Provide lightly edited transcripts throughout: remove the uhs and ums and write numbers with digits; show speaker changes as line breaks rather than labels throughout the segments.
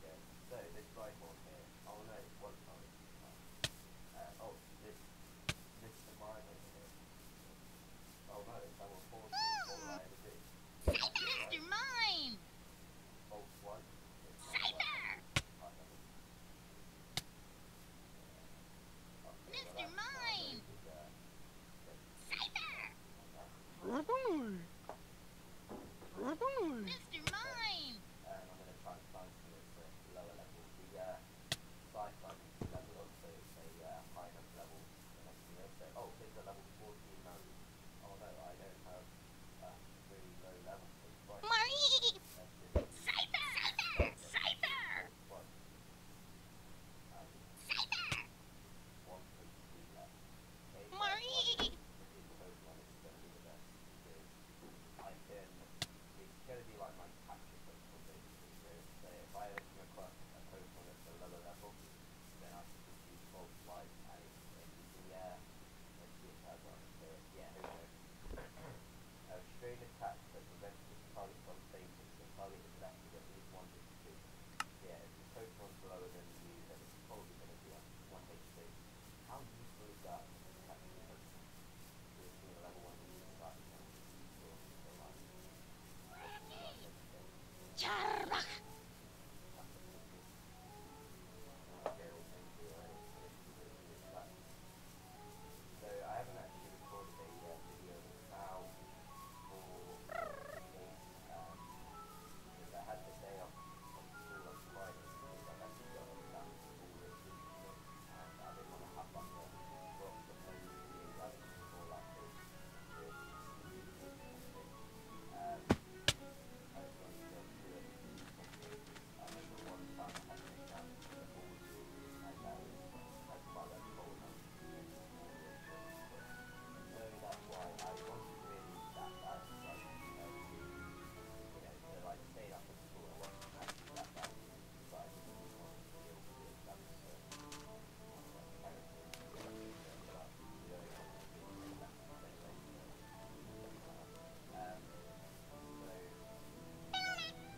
Okay, so this rifle here. Oh no, what? Oh, Mr. Mime over here. Oh no, it's level 40. What will I ever do? Right?
Mr. Mime!
Oh, what? It's not working.
Cypher!
Oh, no. Okay, well
Mr.
that's not a very
Mime!
good
Cypher!
on that.
Mr.
Okay,
Mime!
and I'm going to try and find some of this lower level. The Cypher needs to level up, so it's a high enough level for next year. So, oh, it's a level 14 mountain. Oh no, I don't have a really low level, so Christ.
Marie!
That's really
Cypher!
okay.
Cypher!
Oh, Christ. And
Cypher!
1 HP left. Okay, that's why
Marie!
this Pokemon is going to be the best, because I can, it's going to be like my capture Pokemon basically. So if I ever come across a Pokemon that's a lower level, then I can just use False Light and it's in the air. Let's see if it has one. So yeah, here we go. A restrained attack that prevents this target from fainting. So target is left with at least 1 HP. Yeah, if the Pokemon's lower than you, then it's probably going to be on 1 HP. How useful is that in capturing Pokemon? With being a level 1 use starting point is useful for like, what can you like legendary?
Charbach!
That's a pity. Okay, well thank you, I literally didn't do that. So I haven't actually recorded a video in about 4 days, because I had the day off from school on Friday because I've actually got exams all this week still, and I didn't want to have like a drop supposed to the exams before like a weird stupid holiday. I just wanted to go through everything properly because I remember one time I had an exam in the morning and I was quite like cold and I was really bored and stuff. So that's why I wasn't really that bad, like to like stay up at school. I wasn't actually that bad, but I just didn't want to deal with the exams, so my parents made me feel like a shit, but we only had to do 3 lessons anyway, so it doesn't matter. So yeah,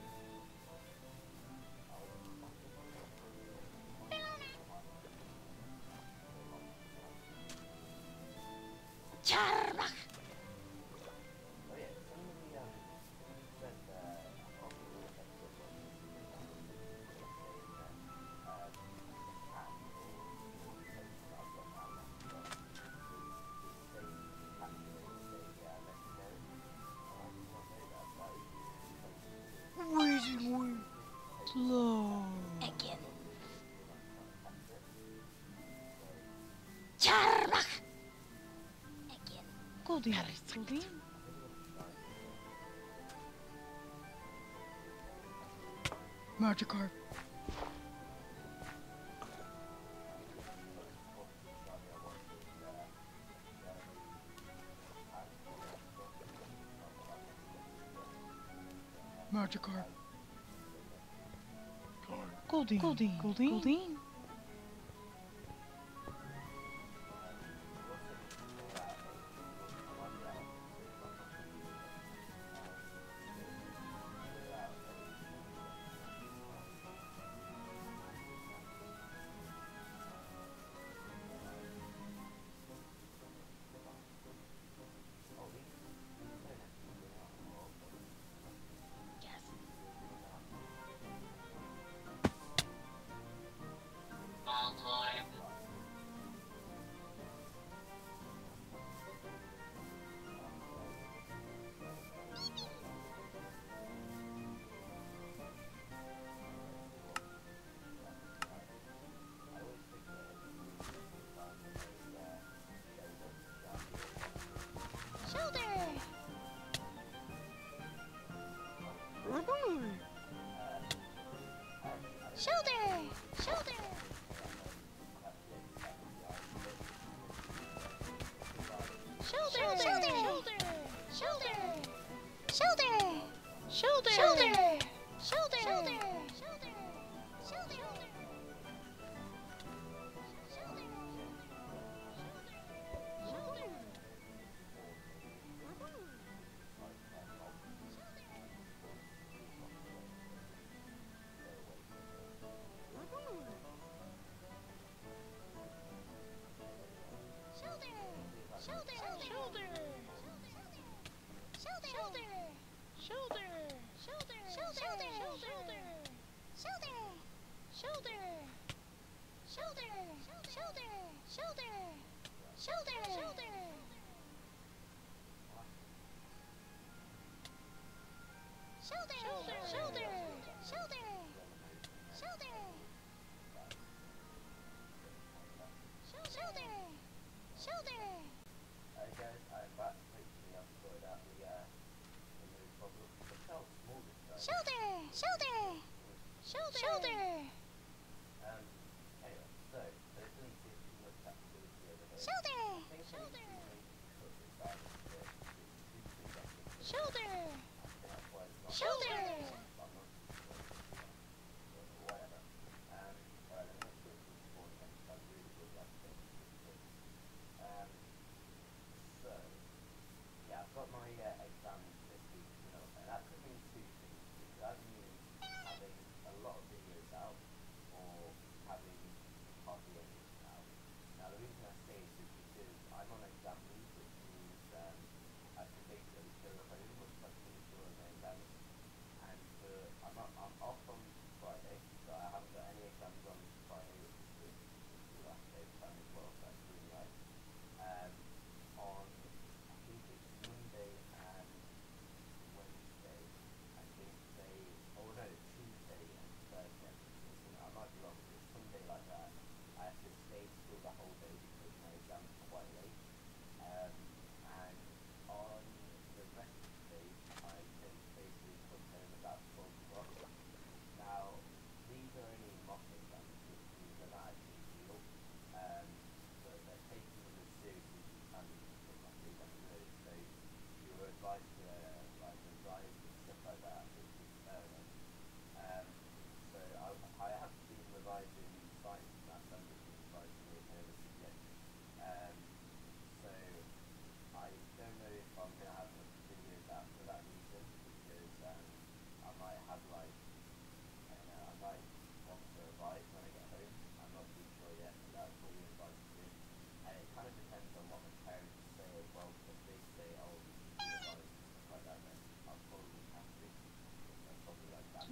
I was fucking oh my so long since I've
Charbach!
oh yeah, somebody said I can't remember which episode it was, maybe it was episode 6 saying that the cat or the Pokemon that I've got now, Lancelot, is the same capture rate as a legendary. I did not know that. That is incredibly cool.
Wizard
Because this Pokemon is
Slow.
capturing
Again.
when I'm trying to capture it. So
Charbach! Again. Goldie. Goldie.
I really want to try this
Magikarp.
the most possible shiny I want is Pokemon stuff, but I've never got to get
Magikarp.
again.
Goldie. Goldie. Goldie. Goldie.
We also need to clear out a well, I might do that after the stream, but I'm not going to do it yet. So we need to clear out a oh these don't actually clear out. Oh okay.
Yes.
These clear out. Right. Okay. So let's see what we can do next. I always forget every time a show does a shiny or something.
Shoulder.
Oh,
Rubber.
I don't know if
Shoulder.
this is like
Shoulder.
because I'm calculating back to the iron bit because if I
Shoulder. Shoulder. Shoulder.
if
Shoulder.
I was trying to
Shoulder. Shoulder. Shoulder. Shoulder. Shoulder. Shoulder. Shoulder.
coordinate like multiple people, so you need to be properly coordinated to go away from the Guys, I'm back. Hopefully I've sorted out the move problem. Look how small this guy is. Anyway, so let's see if we look at the ability over here. I think I need to maybe cut this out a bit. It's too big, I think. I think that's why it's not. But I'm not too sure. Whatever. Alright, let me make sure it's spawn again. I really would like to get this. So, yeah, I've got my exams this week, and that could mean two things. It could either mean having a lot of videos out, or having hardly any out. Now, the reason I say this is because I'm on exam leave, which means I can basically go home, which I finish all of my exams, and I'm off on Friday, so I haven't got any exams on Friday, which is good. It's the last day of time as well, so that's really nice. On, I think it's Monday and Wednesday, I think no, Tuesday and Thursday. I might be wrong, but it's Sunday like that. I have to stay to school the whole day because my exam's quite late. And on the rest of the days, I can basically come home about 12 o'clock. Now, these are only mock exams, which means they're not actually real. So they're taking them as seriously as you can take my exam notes. So you're advised to like revise and stuff like that, which is fair enough. So I have been revising science and maths. I'm just revising it in other subjects. So I don't know if I'm going to have enough videos out for that reason, because I might have like, I don't know, I might want to revise when I get home. I'm not too sure yet, but that's what we're advised to do. And it kind of depends on what my parents say as well. If they say, oh, you should be revised and stuff like that, then I'll probably have to. They're probably like that.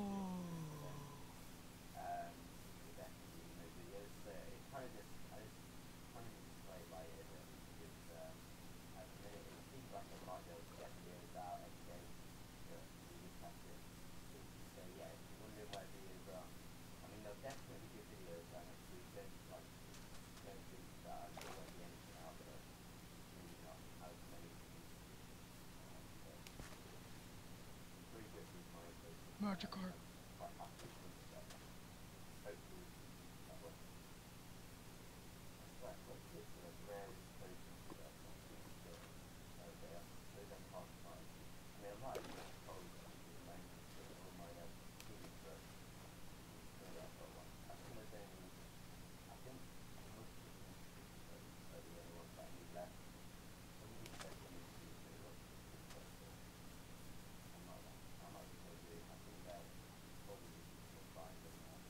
There definitely be no videos. So it kind of just, I just play it by ear really, because at the minute it seems like I might be able to get videos out every day, but we just have to see. So yeah, if you're wondering where videos are, I mean there'll definitely be videos out next week. Don't think that there won't be anything out, but maybe not as many as it used to be. So I'm pretty good with my places.
Magikarp.
Quite happy with that. Hopefully that works. That's what it's a rarely spoken to that something, but they are so damn hard to find. I mean, I'm not even told the language to all my team, but maybe I've got one. I think there's only, I think most of the those are the only ones that I need left. Somebody said to me to do what is possible. I'm not going to do it. I think that probably will find them now.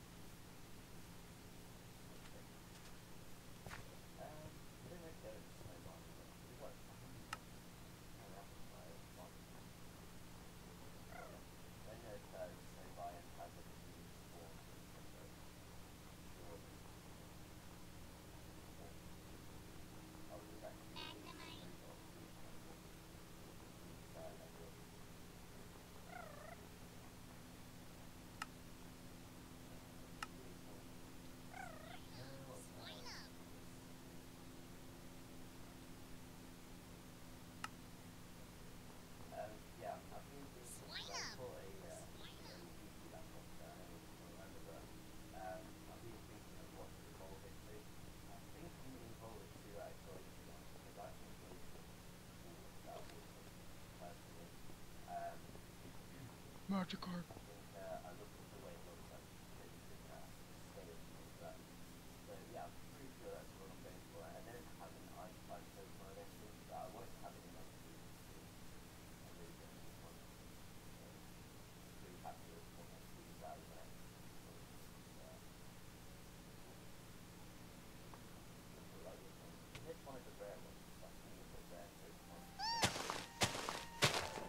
Okay. We don't know if there is a snowball, but we've got 100. No, that was by one. Don't know if there's a snowball and has a new spawn. Sure. Oh, there's actually a new snowball. Yeah, I've been thinking, I bought a PC laptop, so I don't know if you remember, but I've been thinking of watching Evolve it too. I think I'm going to Evolve it too actually, because I think those that would personally.
Magikarp.
I think I looked at the way it looks like pretty good scale and all that. So yeah, I'm pretty sure that's what I'm going for. I don't have an iPad Pokemon, I don't think, but I won't have it in my team. I really don't need one. So really happy with what my team's out there. So I like this one. This one is a rare one, so I think it's a rare Pokemon.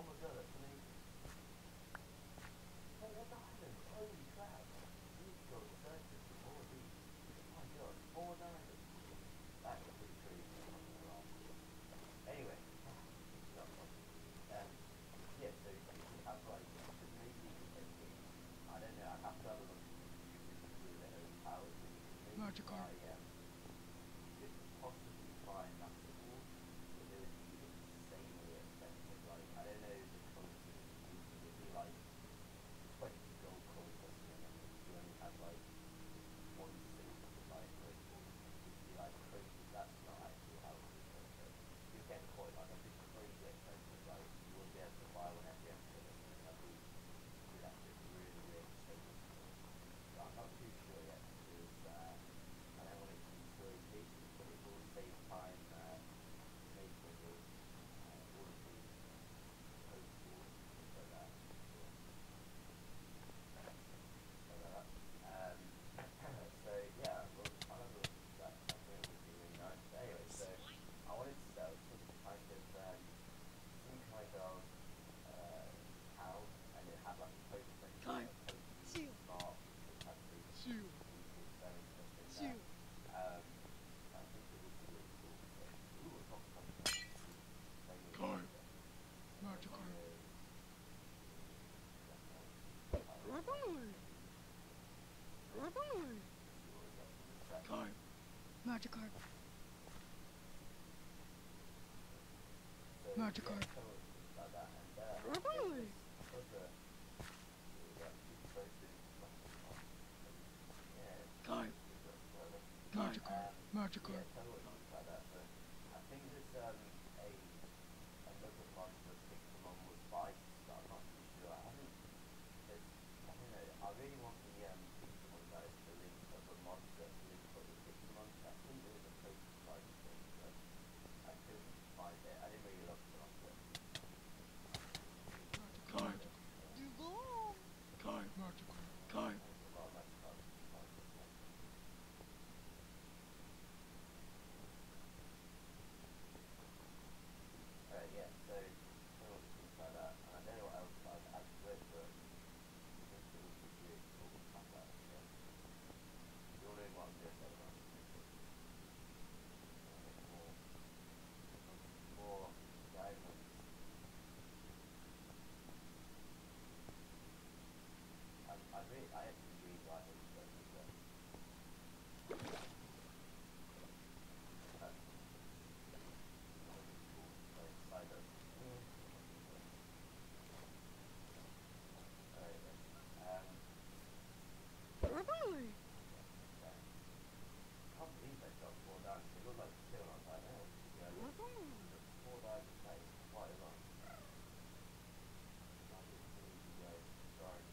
Oh my god, that's amazing. Oh, what diamonds? Holy crap. We need to go searching for more of these. Oh my god, 4 diamonds. That is pretty crazy, I'm not gonna lie. Anyway, this is not fun. Yeah, so if you have like, you could maybe, I don't know, I'd have to have a look at the YouTube if it's a bit overpowered, but you could maybe
Magikarp.
buy, you could possibly buy massive walls, but they would be insanely expensive. Like, I don't know the currency that you're using, it'd be like 20 gold coins or something, and if you only have like 1 city to buy crystals, it'd be like crazy. That's not actually how it would work, but you're getting quite like, that'd be crazy expensive. Like, you wouldn't be able to buy one every episode or something. You'd have to really, really save up for it. So I'm not too sure yet because I don't want it to be too OP, but it will save time making this, all of these post walls and stuff like that. So that. So yeah, well, I'll have a look into that. I think it would be really nice. But anyway, so I wanted to sell some kind of cow, and it had like a post section,
Time.
a post
Seal.
mark, which had food,
Seal.
people selling stuff in
Seal.
there. I think it would be really cool. So, ooh, a top contract.
Time. Magikarp. Time. Magikarp. Magikarp. Time. Magikarp. Magikarp.
I think there's another mod for Pixelmon with bikes, but I'm not too sure. I don't know. I really want the Pixelmon guys to link up a mod that links up with Pixelmon. I think there was a prototype thing, but I couldn't find it. I didn't really look for it.
Time.
You go.
Time. Magikarp. Time.
There's a lot of Magikarp bikes. Yeah, so things like that. And I don't know what else I'd add to it, but I think it would be really cool to have that. So, you're wondering what I'm doing there, right? More diamonds. I actually really like those stuff as well. That's cool. Like, side up. Alright then. Can't believe I got 4 diamonds. They look like 2 and I was like, oh, yeah, 4 diamonds, that is quite a lot. I didn't see you guys. Sorry.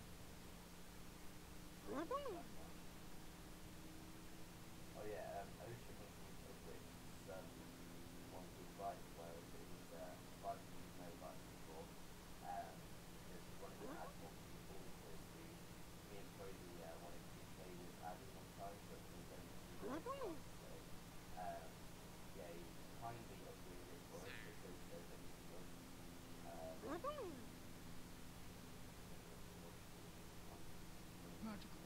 Oh yeah, Ocean was Uglin's one of his bikes, whereas it was bike he was no bike before. Because he wanted to add more people because me and Cody wanted to play with Addy one time, but he was only 2 minutes long, so yeah, he kindly upgraded it for us because there's only 2 of us.
Magikarp.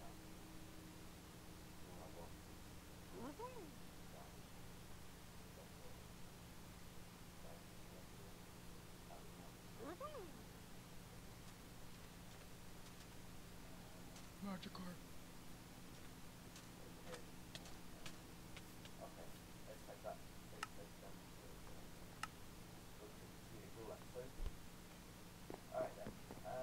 Magikarp.
Okay, let's head back. Let's head down to look at the beautiful episode. Alright then.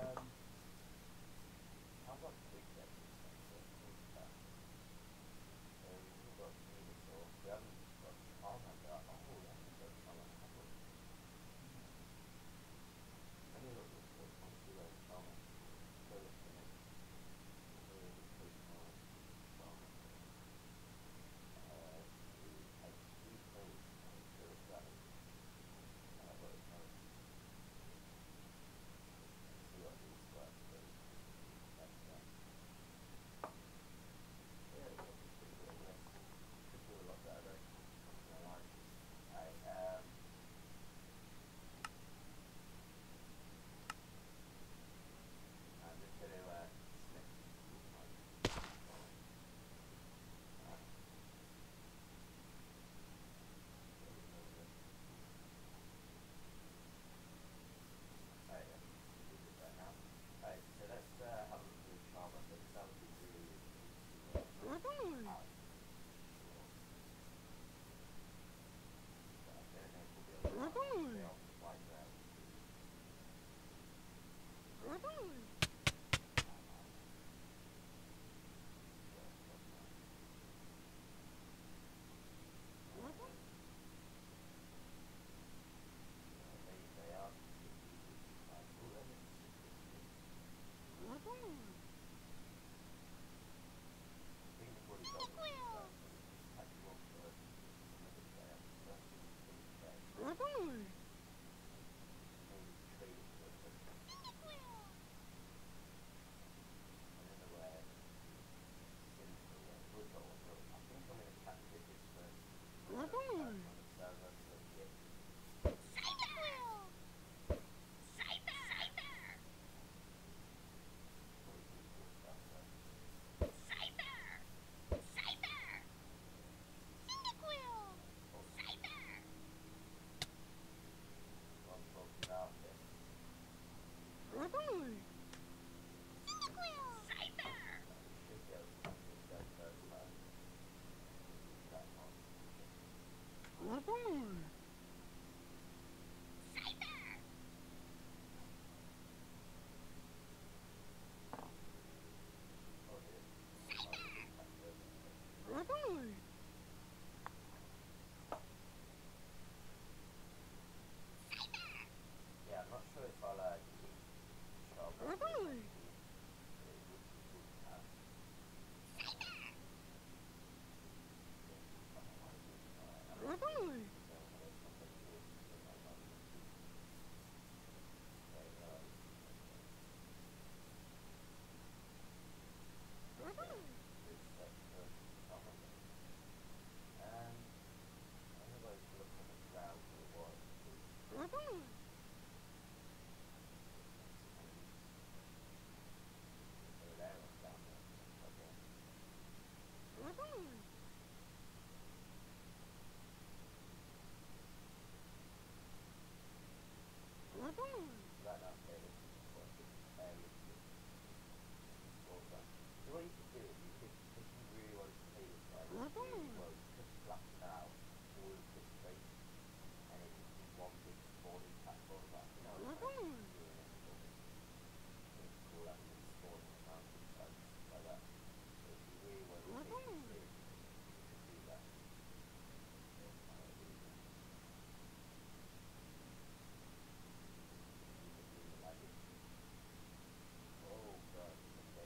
How about quick sections then? So what's that? So we've got Venusaur. We haven't got Charmander. Oh, we haven't got Charmander, have we? Let me look real quick. I want to see where Charmander is. Go look for me. So what you could do is you could, if you really wanted to play this like really well, you could flatten out all of this space and it would be one big 4D platform, like, you know, like doing it for things cool like you spawning around like that. So if you really wanted to take it seriously, you could do that. Like this. Oh god, okay.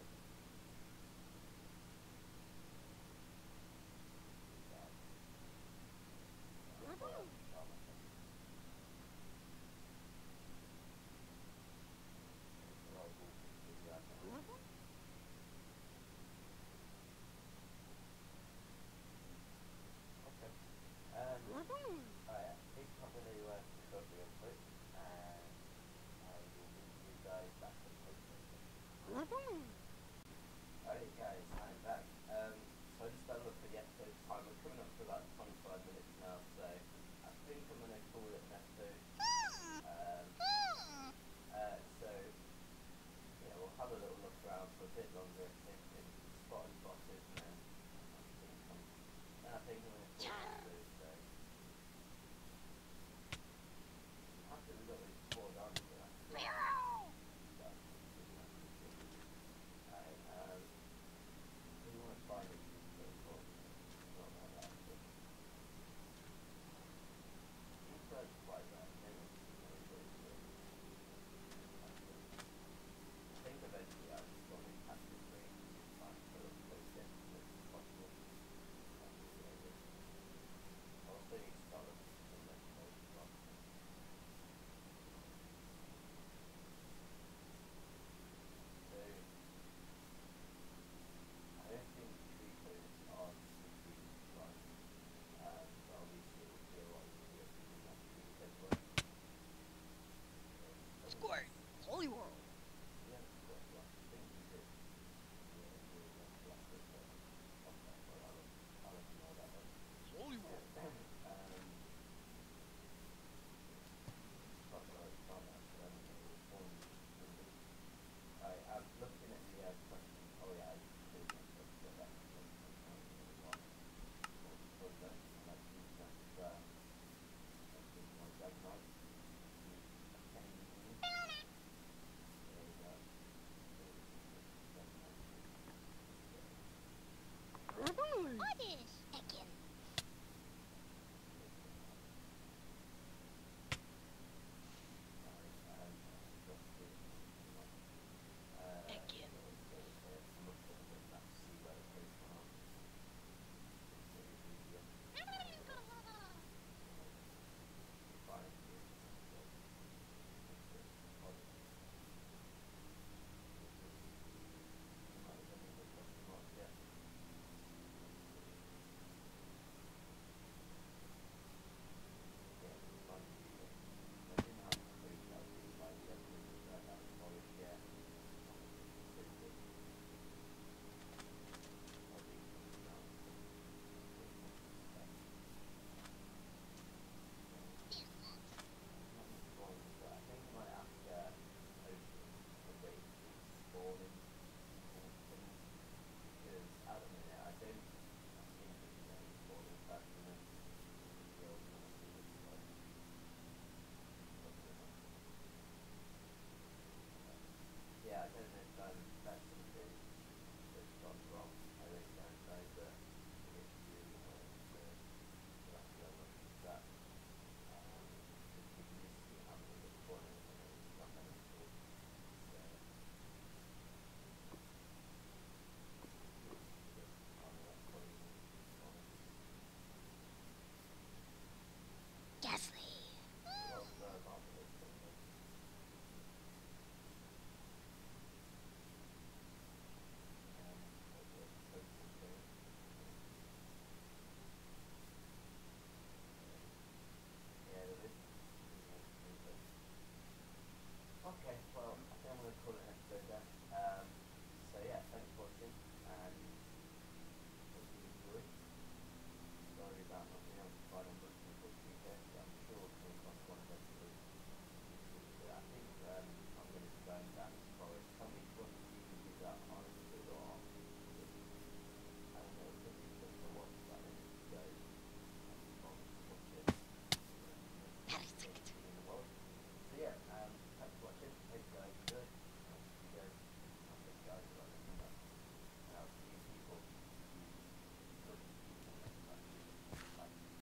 Alright, I think I'm going to cut real quick and I will meet you guys back at the post station. Alright guys, I'm back. So I just had a look at the episode time. We're coming up to about